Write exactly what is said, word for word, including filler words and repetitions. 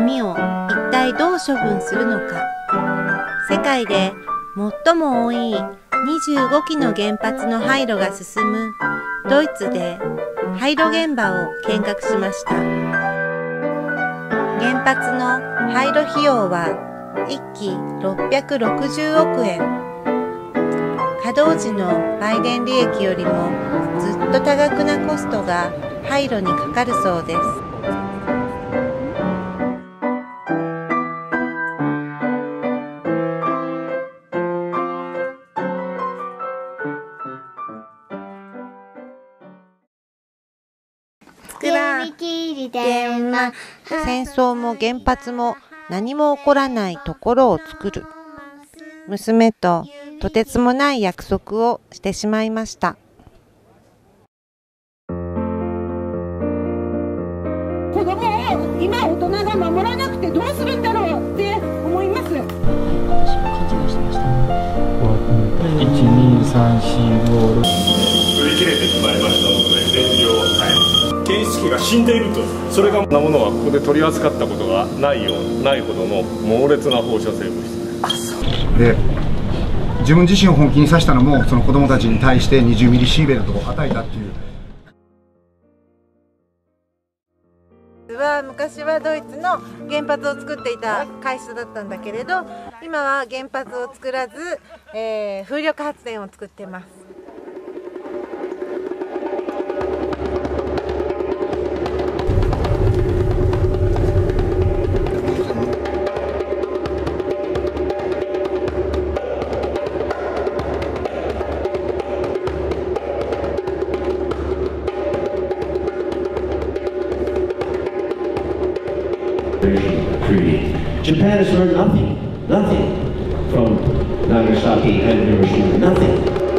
ミを一体どう処分するのか。世界で最も多いにじゅうごきの原発の廃炉が進むドイツで廃炉現場を見学しました。原発の廃炉費用はいっきろっぴゃくろくじゅうおくえん。稼働時の売電利益よりもずっと多額なコストが廃炉にかかるそうです。戦争も原発も何も起こらないところを作る。娘ととてつもない約束をしてしまいました。 子供を今大人が守らなくてどうするんだろうって思います。私は勘違いしてました。 いち、に、さん、よん、ご、ろく売り切れてしまいましたので電量を変え、検出器が死んでいると、それがなものはここで取り扱ったことがないようないほどの猛烈な放射性物質で、自分自身を本気にさせたのもその子どもたちに対してにじゅうミリシーベルトを与えたっていう。 は昔はドイツの原発を作っていた会社だったんだけれど、今は原発を作らず、えー、風力発電を作ってます。 Japan has learned nothing, nothing from Nagasaki and Hiroshima, nothing.